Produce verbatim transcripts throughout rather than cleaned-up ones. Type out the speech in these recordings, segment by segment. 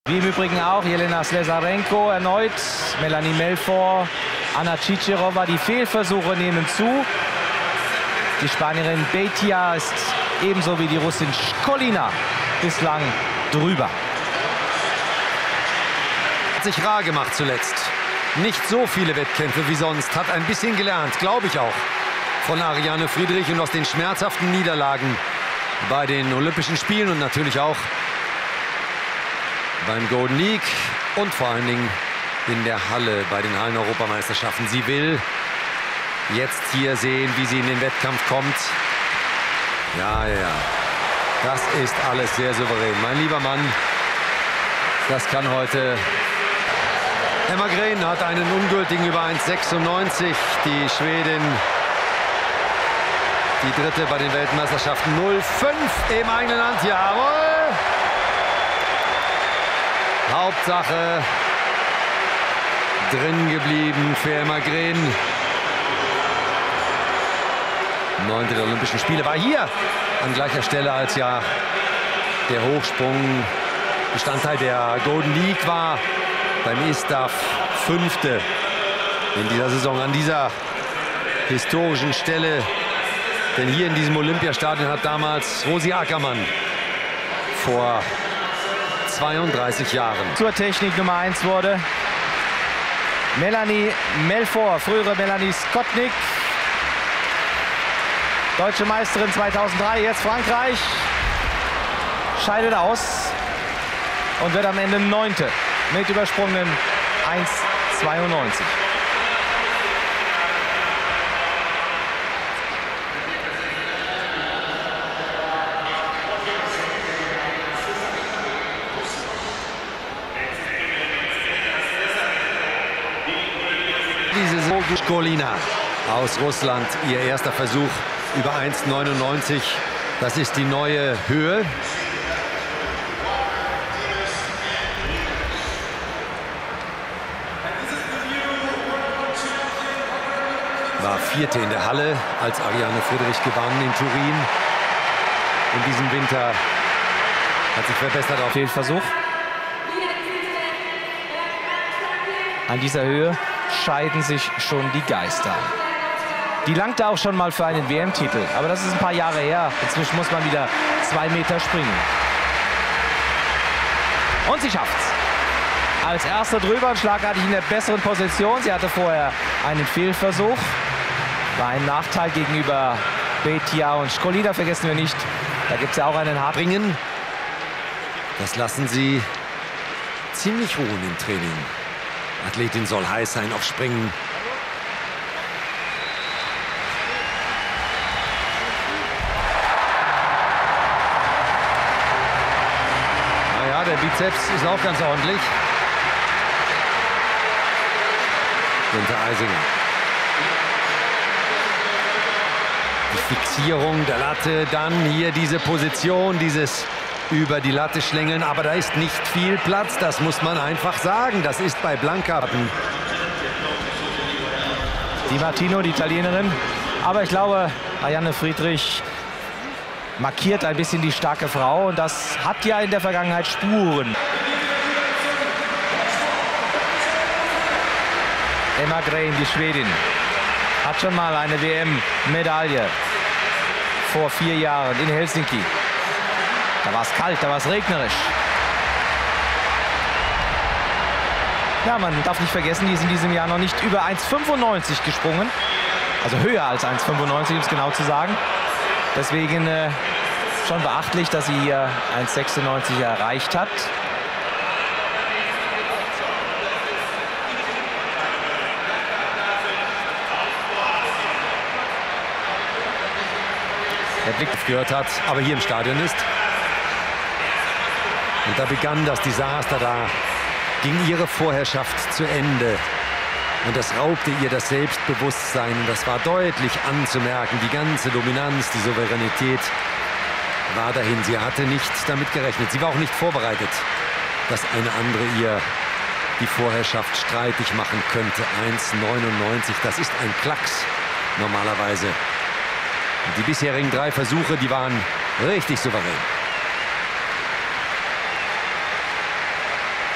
Wie im Übrigen auch Jelena Slesarenko erneut, Melanie Melfor, Anna Cicerova. Die Fehlversuche nehmen zu. Die Spanierin Beitia ist ebenso wie die Russin Školina bislang drüber. Hat sich rar gemacht zuletzt. Nicht so viele Wettkämpfe wie sonst. Hat ein bisschen gelernt, glaube ich auch, von Ariane Friedrich und aus den schmerzhaften Niederlagen bei den Olympischen Spielen und natürlich auch beim Golden League und vor allen Dingen in der Halle bei den Hallen-Europameisterschaften. Sie will jetzt hier sehen, wie sie in den Wettkampf kommt. Ja, ja, ja. Das ist alles sehr souverän. Mein lieber Mann, das kann heute... Emma Green hat einen ungültigen über eins Komma sechsundneunzig. Die Schwedin, die dritte bei den Weltmeisterschaften. null Komma fünf im eigenen Land. Jawohl! Hauptsache drin geblieben für Emma Green. Neunte der Olympischen Spiele war hier an gleicher Stelle, als ja der Hochsprung Bestandteil der Golden League war. Beim ISTAF fünfte in dieser Saison an dieser historischen Stelle. Denn hier in diesem Olympiastadion hat damals Rosi Ackermann vor zweiunddreißig Jahren. Zur Technik Nummer eins wurde Melanie Melfor, frühere Melanie Skotnik. Deutsche Meisterin zweitausenddrei, jetzt Frankreich. Scheidet aus und wird am Ende Neunte mit übersprungen eins Komma zweiundneunzig. Diese Školina aus Russland, ihr erster Versuch über eins Komma neunundneunzig. Das ist die neue Höhe. War Vierte in der Halle, als Ariane Friedrich gewann in Turin. In diesem Winter hat sich verbessert auf Fehlversuch. An dieser Höhe scheiden sich schon die Geister. Die langte auch schon mal für einen W M-Titel, aber das ist ein paar Jahre her. Inzwischen muss man wieder zwei Meter springen. Und sie schafft's. Als erster drüber und schlagartig in der besseren Position. Sie hatte vorher einen Fehlversuch. War ein Nachteil gegenüber Beitia und Školina, vergessen wir nicht. Da gibt es ja auch einen harten. Bringen. Das lassen sie ziemlich ruhen im Training. Athletin soll heiß sein auf Springen. Naja, der Bizeps ist auch ganz ordentlich. Günther Eisinger. Die Fixierung der Latte, dann hier diese Position, dieses über die Latte schlängeln, aber da ist nicht viel Platz, das muss man einfach sagen. Das ist bei Blanca. Di Martino, die Italienerin. Aber ich glaube, Ariane Friedrich markiert ein bisschen die starke Frau und das hat ja in der Vergangenheit Spuren. Emma Green, die Schwedin, hat schon mal eine W M-Medaille vor vier Jahren in Helsinki. Da war es kalt, da war es regnerisch. Ja, man darf nicht vergessen, die ist in diesem Jahr noch nicht über eins Komma fünfundneunzig gesprungen. Also höher als eins Komma fünfundneunzig, um es genau zu sagen. Deswegen äh, schon beachtlich, dass sie hier eins Komma sechsundneunzig erreicht hat. Der Blick gehört hat, aber hier im Stadion ist. Und da begann das Desaster, da ging ihre Vorherrschaft zu Ende. Und das raubte ihr das Selbstbewusstsein. Und das war deutlich anzumerken. Die ganze Dominanz, die Souveränität war dahin. Sie hatte nicht damit gerechnet. Sie war auch nicht vorbereitet, dass eine andere ihr die Vorherrschaft streitig machen könnte. eins Komma neunundneunzig, das ist ein Klacks normalerweise. Und die bisherigen drei Versuche, die waren richtig souverän.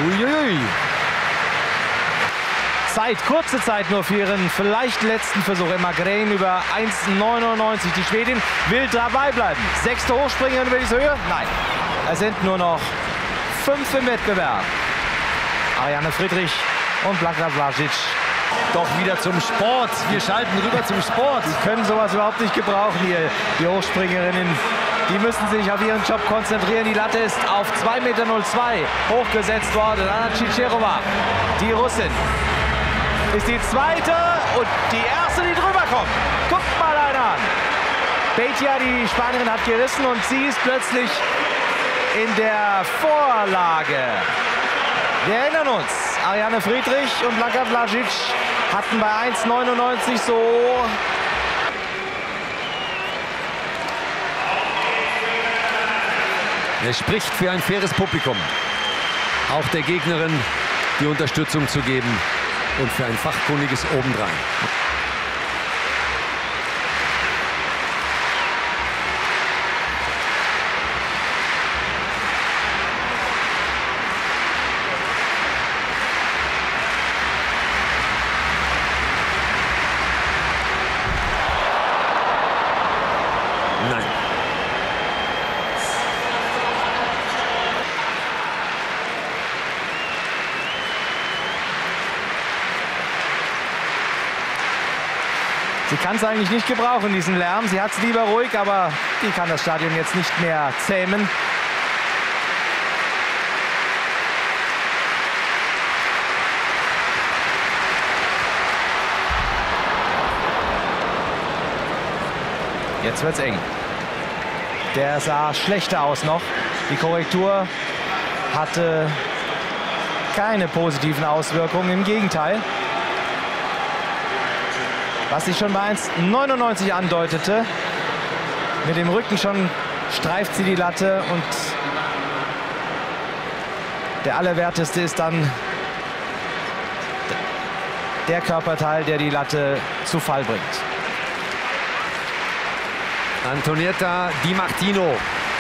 Uiuiui. Zeit, kurze Zeit nur für ihren vielleicht letzten Versuch. Emma Green über eins neunundneunzig. Die Schwedin will dabei bleiben. Sechste Hochspringerin über diese Höhe? Nein. Es sind nur noch fünf im Wettbewerb. Ariane Friedrich und Blanka Vlasic. Doch wieder zum Sport. Wir schalten rüber zum Sport. Die können sowas überhaupt nicht gebrauchen hier, die Hochspringerinnen. Die müssen sich auf ihren Job konzentrieren. Die Latte ist auf zwei Meter null zwei hochgesetzt worden. Anna Cicerova, die Russin, ist die zweite und die erste, die drüber kommt. Guckt mal einer an. Beitia, die Spanierin, hat gerissen und sie ist plötzlich in der Vorlage. Wir erinnern uns, Ariane Friedrich und Blanka Vlasic hatten bei eins neunundneunzig so Er spricht für ein faires Publikum. Auch der Gegnerin die Unterstützung zu geben und für ein fachkundiges obendrein. Nein. Sie kann es eigentlich nicht gebrauchen, diesen Lärm. Sie hat es lieber ruhig, aber die kann das Stadion jetzt nicht mehr zähmen. Jetzt wird's eng. Der sah schlechter aus noch. Die Korrektur hatte keine positiven Auswirkungen, im Gegenteil. Was sich schon bei eins neunundneunzig andeutete. Mit dem Rücken schon streift sie die Latte und der Allerwerteste ist dann der Körperteil, der die Latte zu Fall bringt. Antonietta Di Martino.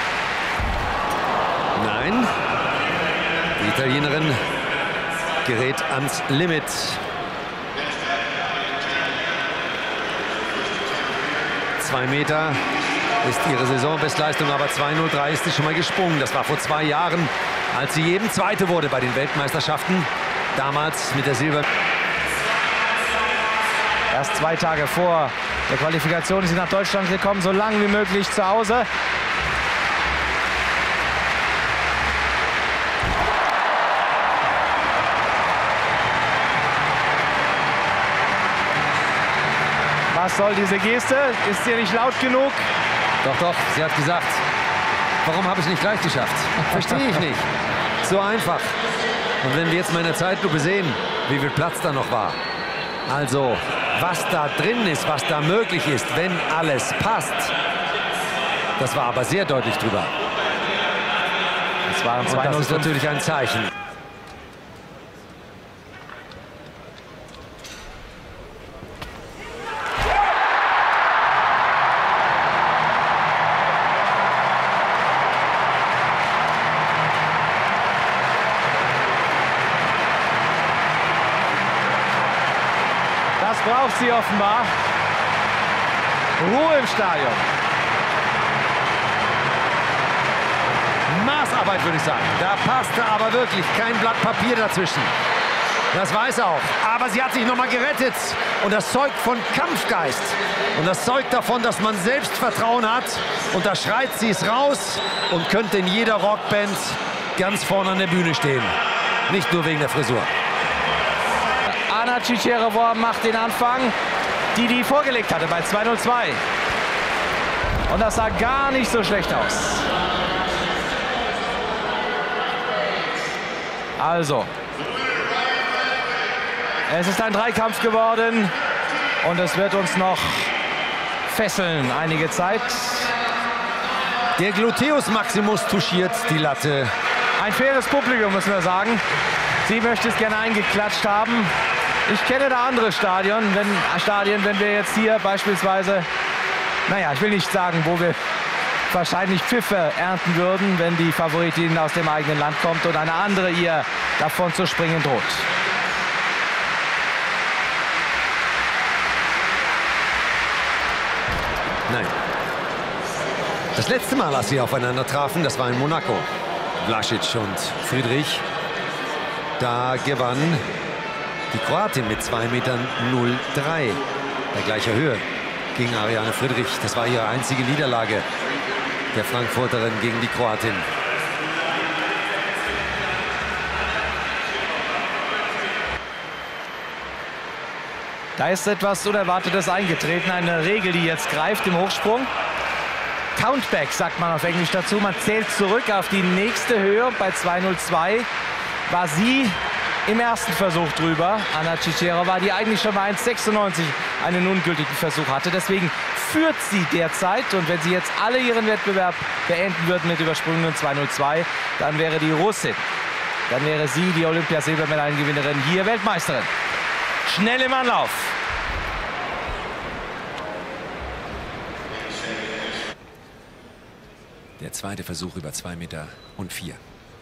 Nein. Die Italienerin gerät ans Limit. Zwei Meter ist ihre Saisonbestleistung, aber zwei null drei ist sie schon mal gesprungen. Das war vor zwei Jahren, als sie eben Zweite wurde bei den Weltmeisterschaften. Damals mit der Silber. Erst zwei Tage vor der Qualifikation ist sie nach Deutschland gekommen, so lang wie möglich zu Hause. Was soll diese Geste? Ist sie nicht laut genug? Doch, doch, sie hat gesagt, warum habe ich nicht gleich geschafft? Verstehe ich nicht. So einfach. Und wenn wir jetzt mal in der Zeitlupe sehen, wie viel Platz da noch war. Also, was da drin ist, was da möglich ist, wenn alles passt. Das war aber sehr deutlich drüber. Das waren Und das ist natürlich ein Zeichen. Das braucht sie offenbar. Ruhe im Stadion. Maßarbeit, würde ich sagen. Da passte aber wirklich kein Blatt Papier dazwischen. Das weiß er auch. Aber sie hat sich noch mal gerettet. Und das zeugt von Kampfgeist. Und das zeugt davon, dass man Selbstvertrauen hat. Und da schreit sie es raus und könnte in jeder Rockband ganz vorne an der Bühne stehen. Nicht nur wegen der Frisur. Anna Cicerova macht den Anfang, die die vorgelegt hatte bei zwei null zwei. Und das sah gar nicht so schlecht aus. Also, es ist ein Dreikampf geworden und es wird uns noch fesseln einige Zeit. Der Gluteus Maximus touchiert die Latte. Ein faires Publikum, müssen wir sagen. Sie möchte es gerne eingeklatscht haben. Ich kenne da andere Stadien, wenn, Stadien, wenn wir jetzt hier beispielsweise, naja, ich will nicht sagen, wo wir wahrscheinlich Pfiffe ernten würden, wenn die Favoritin aus dem eigenen Land kommt und eine andere ihr davon zu springen droht. Nein. Das letzte Mal, als sie aufeinander trafen, das war in Monaco. Vlasic und Friedrich. Da gewann die Kroatin mit zwei Meter null drei. Bei gleicher Höhe gegen Ariane Friedrich. Das war ihre einzige Niederlage der Frankfurterin gegen die Kroatin. Da ist etwas Unerwartetes eingetreten. Eine Regel, die jetzt greift im Hochsprung. Countback sagt man auf Englisch dazu. Man zählt zurück auf die nächste Höhe. Bei zwei null zwei war sie im ersten Versuch drüber. Anna Cicerova, die eigentlich schon bei eins sechsundneunzig einen ungültigen Versuch hatte. Deswegen führt sie derzeit. Und wenn sie jetzt alle ihren Wettbewerb beenden würden mit übersprungenen zwei null zwei, dann wäre die Russin. Dann wäre sie die Olympia-Silbermedaillengewinnerin, hier Weltmeisterin. Schnell im Anlauf. Der zweite Versuch über zwei Meter und vier.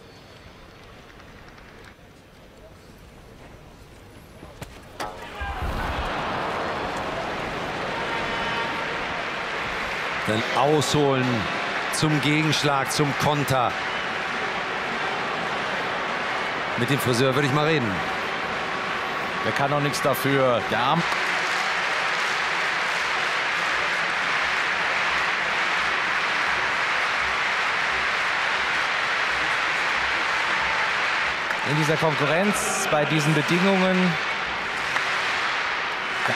Dann ausholen zum Gegenschlag, zum Konter. Mit dem Friseur würde ich mal reden. Der kann auch nichts dafür. Der Arm. In dieser Konkurrenz, bei diesen Bedingungen. Ja.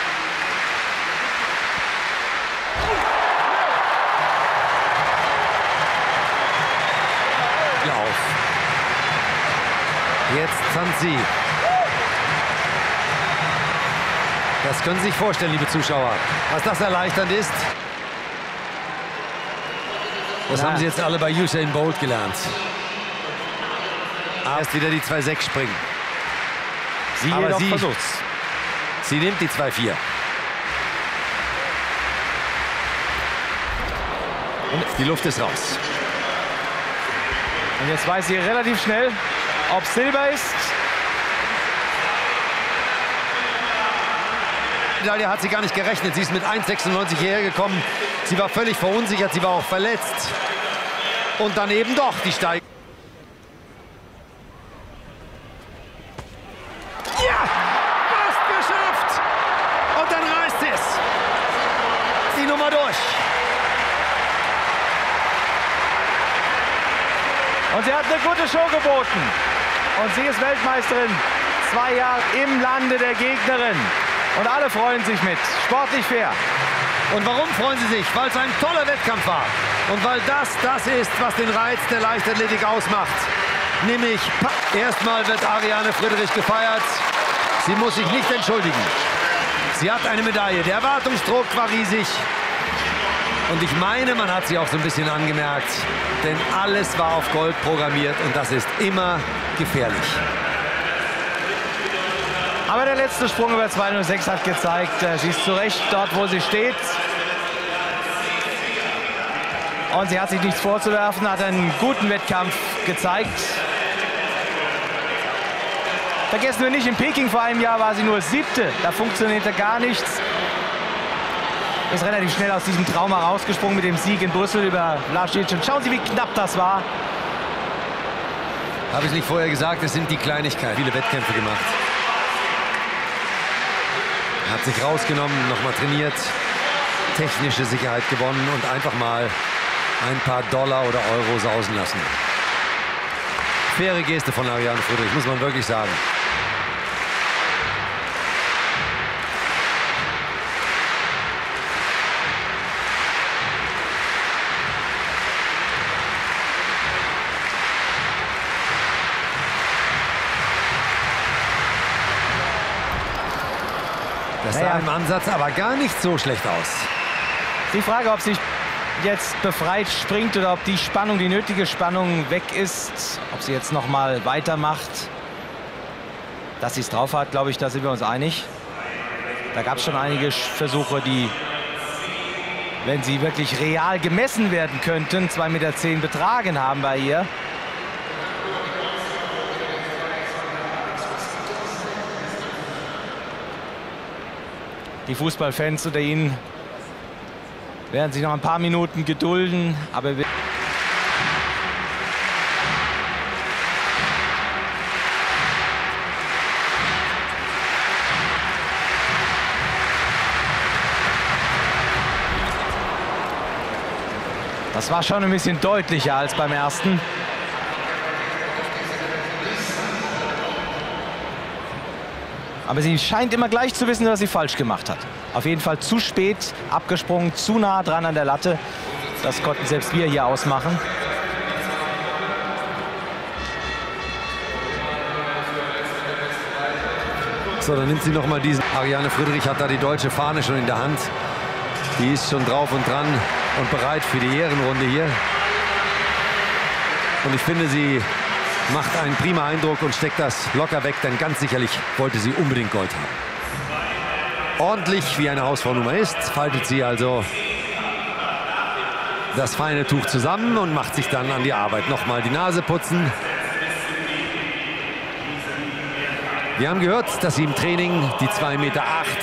Lauf. Jetzt Zanzi. Das können Sie sich vorstellen, liebe Zuschauer, was das erleichternd ist. Das ja. haben Sie jetzt alle bei Usain Bolt gelernt. Erst wieder die zwei sechs springen. Sie Aber jedoch sie, versucht's. sie nimmt die zwei vier. Und die Luft ist raus. Und jetzt weiß sie relativ schnell, ob Silber ist. Medaille hat sie gar nicht gerechnet. Sie ist mit eins sechsundneunzig hierher gekommen. Sie war völlig verunsichert, sie war auch verletzt. Und dann eben doch die Steigung. Ja, fast geschafft. Und dann reißt sie es. Die Nummer durch. Und sie hat eine gute Show geboten. Und sie ist Weltmeisterin. Zwei Jahre im Lande der Gegnerin. Und alle freuen sich mit. Sportlich fair. Und warum freuen sie sich? Weil es ein toller Wettkampf war. Und weil das das ist, was den Reiz der Leichtathletik ausmacht. Nämlich, erstmal wird Ariane Friedrich gefeiert. Sie muss sich nicht entschuldigen. Sie hat eine Medaille. Der Erwartungsdruck war riesig. Und ich meine, man hat sie auch so ein bisschen angemerkt. Denn alles war auf Gold programmiert. Und das ist immer gefährlich. Aber der letzte Sprung über zwei null sechs hat gezeigt, sie ist zu Recht dort, wo sie steht. Und sie hat sich nichts vorzuwerfen, hat einen guten Wettkampf gezeigt. Vergessen wir nicht, in Peking vor einem Jahr war sie nur Siebte. Da funktionierte gar nichts. Ist relativ schnell aus diesem Trauma rausgesprungen mit dem Sieg in Brüssel über Vlasic. Und schauen Sie, wie knapp das war. Habe ich nicht vorher gesagt, es sind die Kleinigkeiten. Viele Wettkämpfe gemacht. Hat sich rausgenommen, nochmal trainiert, technische Sicherheit gewonnen und einfach mal ein paar Dollar oder Euro sausen lassen. Faire Geste von Ariane Friedrich, muss man wirklich sagen. Das sah naja. im Ansatz aber gar nicht so schlecht aus. Die Frage, ob sie jetzt befreit springt oder ob die Spannung, die nötige Spannung weg ist, ob sie jetzt noch mal weitermacht. Dass sie es drauf hat, glaube ich, da sind wir uns einig. Da gab es schon einige Versuche, die wenn sie wirklich real gemessen werden könnten. zwei Meter zehn betragen haben bei ihr. Die Fußballfans unter ihnen werden sich noch ein paar Minuten gedulden, aber das war schon ein bisschen deutlicher als beim ersten. Aber sie scheint immer gleich zu wissen, was sie falsch gemacht hat. Auf jeden Fall zu spät abgesprungen, zu nah dran an der Latte. Das konnten selbst wir hier ausmachen. So, dann nimmt sie noch mal diesen. Ariane Friedrich hat da die deutsche Fahne schon in der Hand. Die ist schon drauf und dran und bereit für die Ehrenrunde hier. Und ich finde, sie macht einen prima Eindruck und steckt das locker weg, denn ganz sicherlich wollte sie unbedingt Gold haben. Ordentlich, wie eine Hausfrau-Nummer ist, faltet sie also das feine Tuch zusammen und macht sich dann an die Arbeit. Nochmal die Nase putzen. Wir haben gehört, dass sie im Training die zwei Meter acht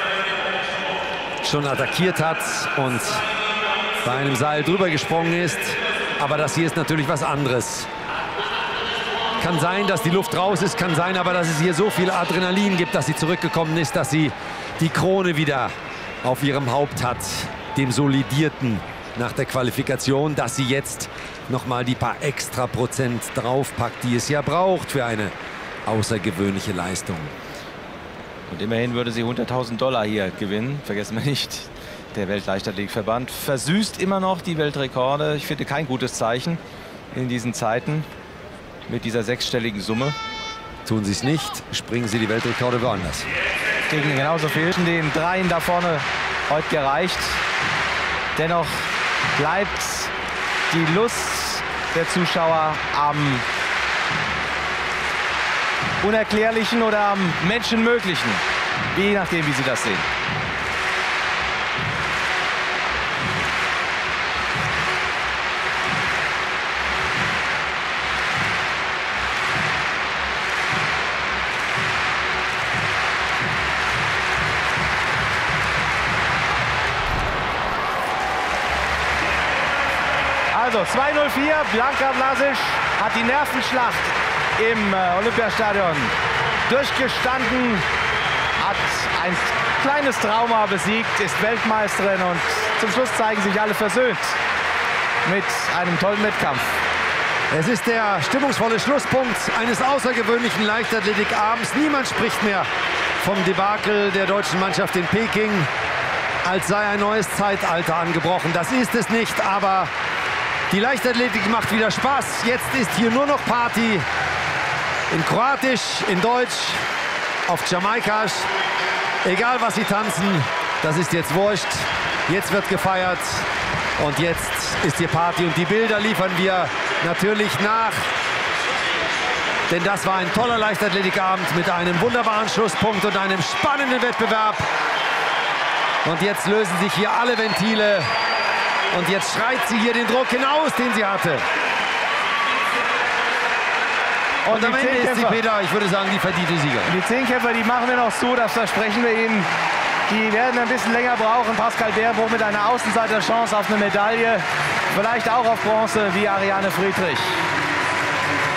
schon attackiert hat und bei einem Seil drüber gesprungen ist. Aber das hier ist natürlich was anderes. Kann sein, dass die Luft raus ist, kann sein, aber dass es hier so viel Adrenalin gibt, dass sie zurückgekommen ist, dass sie die Krone wieder auf ihrem Haupt hat, dem Solidierten nach der Qualifikation, dass sie jetzt noch mal die paar extra Prozent draufpackt, die es ja braucht für eine außergewöhnliche Leistung. Und immerhin würde sie hunderttausend Dollar hier gewinnen, vergessen wir nicht. Der Weltleichtathletikverband versüßt immer noch die Weltrekorde. Ich finde kein gutes Zeichen in diesen Zeiten mit dieser sechsstelligen Summe. Tun sie es nicht, springen sie die Weltrekorde woanders. Gegen genauso viel. Den Dreien da vorne heute gereicht. Dennoch bleibt die Lust der Zuschauer am Unerklärlichen oder am Menschenmöglichen. Je nachdem, wie sie das sehen. Also zwei null vier, Blanka Vlasic hat die Nervenschlacht im äh, Olympiastadion durchgestanden, hat ein kleines Trauma besiegt, ist Weltmeisterin und zum Schluss zeigen sich alle versöhnt mit einem tollen Wettkampf. Es ist der stimmungsvolle Schlusspunkt eines außergewöhnlichen Leichtathletikabends. Niemand spricht mehr vom Debakel der deutschen Mannschaft in Peking, als sei ein neues Zeitalter angebrochen. Das ist es nicht, aber die Leichtathletik macht wieder Spaß. Jetzt ist hier nur noch Party. In Kroatisch, in Deutsch, auf Jamaikaisch. Egal, was sie tanzen, das ist jetzt wurscht. Jetzt wird gefeiert und jetzt ist hier Party. Und die Bilder liefern wir natürlich nach. Denn das war ein toller Leichtathletikabend mit einem wunderbaren Schlusspunkt und einem spannenden Wettbewerb. Und jetzt lösen sich hier alle Ventile. Und jetzt schreit sie hier den Druck hinaus, den sie hatte. Und, und am Ende ist sie, Peter, ich würde sagen, die verdiente Sieger. Die Zehnkämpfer, die machen wir noch zu, das versprechen wir Ihnen. Die werden ein bisschen länger brauchen. Pascal Bärenbruch mit einer Außenseiterchance auf eine Medaille. Vielleicht auch auf Bronze wie Ariane Friedrich.